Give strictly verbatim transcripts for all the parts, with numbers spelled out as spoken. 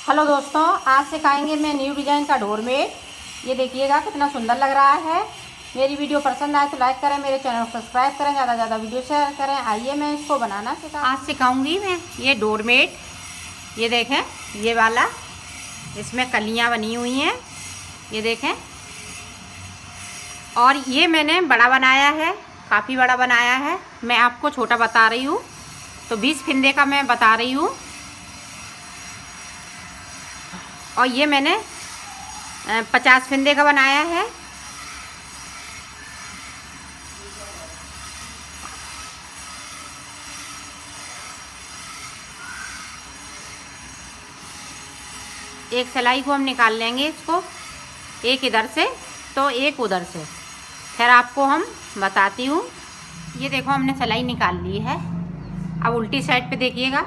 Hello दोस्तों, आज सिखाएंगे मैं न्यू डिज़ाइन का डोरमेट। ये देखिएगा कितना सुंदर लग रहा है। मेरी वीडियो पसंद आए तो लाइक करें, मेरे चैनल को सब्सक्राइब करें, ज़्यादा ज़्यादा वीडियो शेयर करें। आइए मैं इसको बनाना सिखा आज सिखाऊंगी मैं ये डोरमेट। ये देखें, ये वाला, इसमें कलियाँ बनी हुई हैं, ये देखें। और ये मैंने बड़ा बनाया है, काफ़ी बड़ा बनाया है। मैं आपको छोटा बता रही हूँ, तो बीस फिंदे का मैं बता रही हूँ। और ये मैंने पचास फिंदे का बनाया है। एक सिलाई को हम निकाल लेंगे, इसको एक इधर से तो एक उधर से। फिर आपको हम बताती हूँ। ये देखो, हमने सिलाई निकाल ली है। अब उल्टी साइड पे देखिएगा।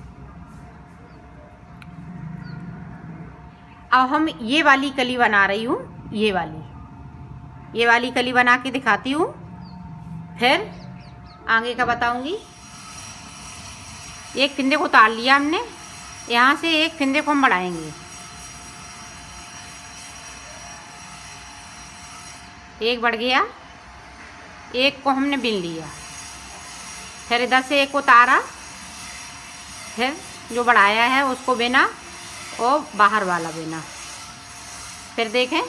अब हम ये वाली कली बना रही हूँ, ये वाली ये वाली कली बना के दिखाती हूँ, फिर आगे का बताऊँगी। एक फिंदे को उतार लिया हमने, यहाँ से एक फिंदे को हम बढ़ाएंगे। एक बढ़ गया, एक को हमने बिन लिया, फिर इधर से एक उतारा, फिर जो बढ़ाया है उसको बिना और बाहर वाला बिना। फिर देखें,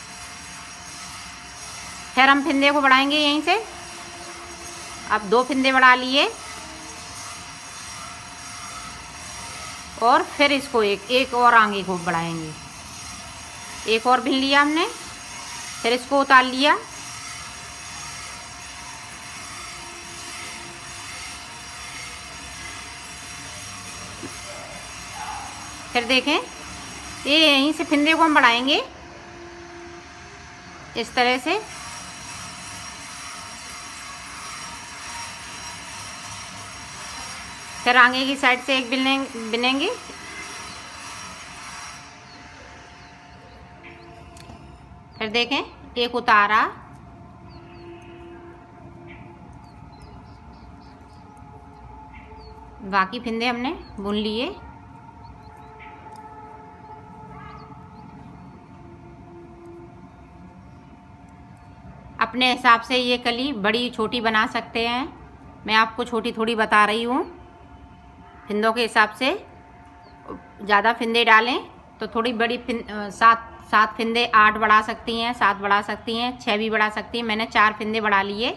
फिर हम फिंदे को बढ़ाएंगे यहीं से। अब दो फिंदे बढ़ा लिए और फिर इसको एक एक और आगे को बढ़ाएंगे। एक और बिन लिया हमने, फिर इसको उतार लिया, फिर देखें, ये यहीं से फिंदे को हम बढ़ाएंगे इस तरह से। फिर आगे की साइड से एक बिनेंगे बिनेंगे फिर देखें, एक उतारा, बाकी फिंदे हमने बुन लिए। अपने हिसाब से ये कली बड़ी छोटी बना सकते हैं। मैं आपको छोटी थोड़ी बता रही हूँ। फिंदों के हिसाब से ज़्यादा फिंदे डालें तो थोड़ी बड़ी फिन सात सात फिंदे आठ बढ़ा सकती हैं, सात बढ़ा सकती हैं, छः भी बढ़ा सकती हैं। मैंने चार फिंदे बढ़ा लिए।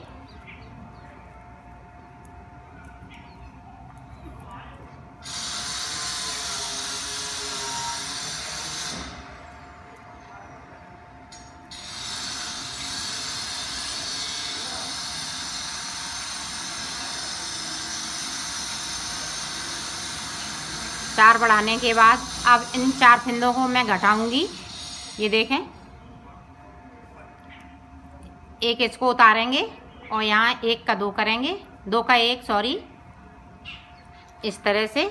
चार बढ़ाने के बाद अब इन चार फिंदों को मैं घटाऊंगी। ये देखें, एक इसको उतारेंगे और यहाँ एक का दो करेंगे, दो का एक, सॉरी, इस तरह से।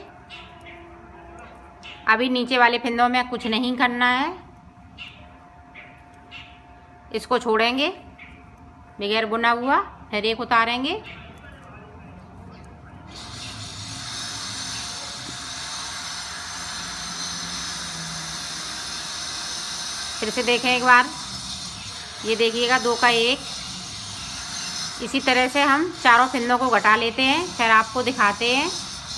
अभी नीचे वाले फिंदों में कुछ नहीं करना है, इसको छोड़ेंगे बगैर बुना हुआ। फिर एक उतारेंगे, फिर से देखें एक बार। ये देखिएगा, दो का एक। इसी तरह से हम चारों फिंदों को घटा लेते हैं, फिर आपको दिखाते हैं।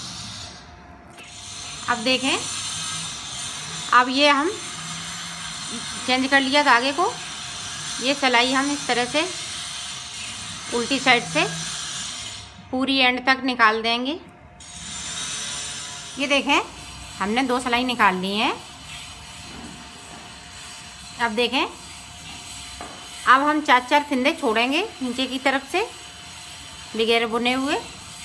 अब देखें, अब ये हम चेंज कर लिया धागे को। ये सिलाई हम इस तरह से उल्टी साइड से पूरी एंड तक निकाल देंगे। ये देखें, हमने दो सिलाई निकाल ली हैं। अब देखें, अब हम चार चार फिंदे छोड़ेंगे नीचे की तरफ से बगैर बुने हुए।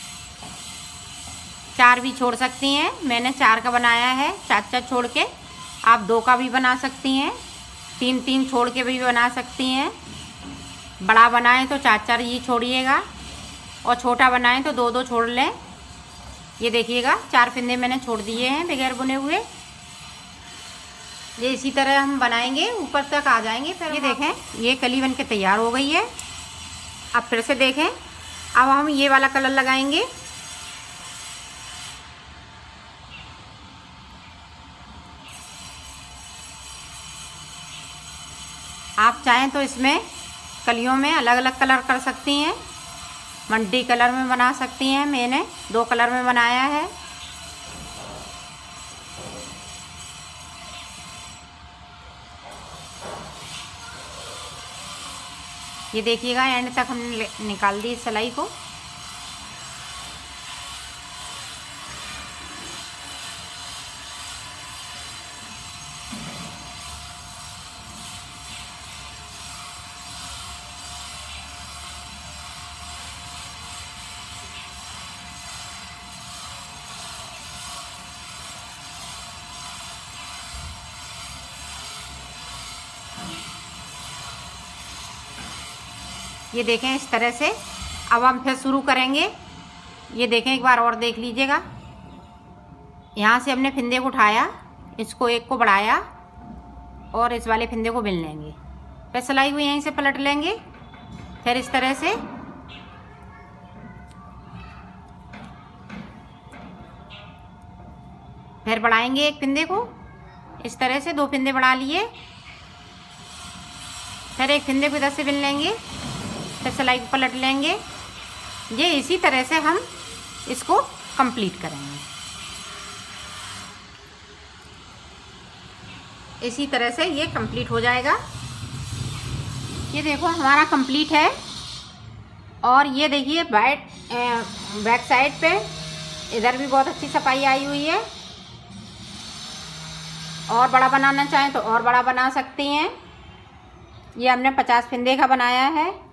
चार भी छोड़ सकती हैं, मैंने चार का बनाया है। चार चार छोड़ के आप दो का भी बना सकती हैं, तीन तीन छोड़ के भी बना सकती हैं। बड़ा बनाएं तो चार चार ही छोड़िएगा, और छोटा बनाएं तो दो दो छोड़ लें। ये देखिएगा, चार फिंदे मैंने छोड़ दिए हैं बगैर बुने हुए। ये इसी तरह हम बनाएंगे, ऊपर तक आ जाएंगे। फिर ये देखें, ये कली बन के तैयार हो गई है। अब फिर से देखें, अब हम ये वाला कलर लगाएंगे। आप चाहें तो इसमें कलियों में अलग अलग कलर कर सकती हैं, मल्टी कलर में बना सकती हैं। मैंने दो कलर में बनाया है। ये देखिएगा, एंड तक हमने निकाल दी सिलाई को। ये देखें इस तरह से। अब हम फिर शुरू करेंगे। ये देखें, एक बार और देख लीजिएगा। यहाँ से हमने फिंदे को उठाया, इसको एक को बढ़ाया और इस वाले फिंदे को बिन लेंगे। फिर सिलाई को यहीं से पलट लेंगे। फिर इस तरह से फिर बढ़ाएंगे एक फिंदे को। इस तरह से दो फिंदे बढ़ा लिए। फिर एक फिंदे को इधर से बिन लेंगे। फिर सिलाई को पलट लेंगे। ये इसी तरह से हम इसको कंप्लीट करेंगे। इसी तरह से ये कंप्लीट हो जाएगा। ये देखो हमारा कंप्लीट है। और ये देखिए बैक बैक साइड पे इधर भी बहुत अच्छी सफाई आई हुई है। और बड़ा बनाना चाहें तो और बड़ा बना सकती हैं। ये हमने पचास फिंदे का बनाया है।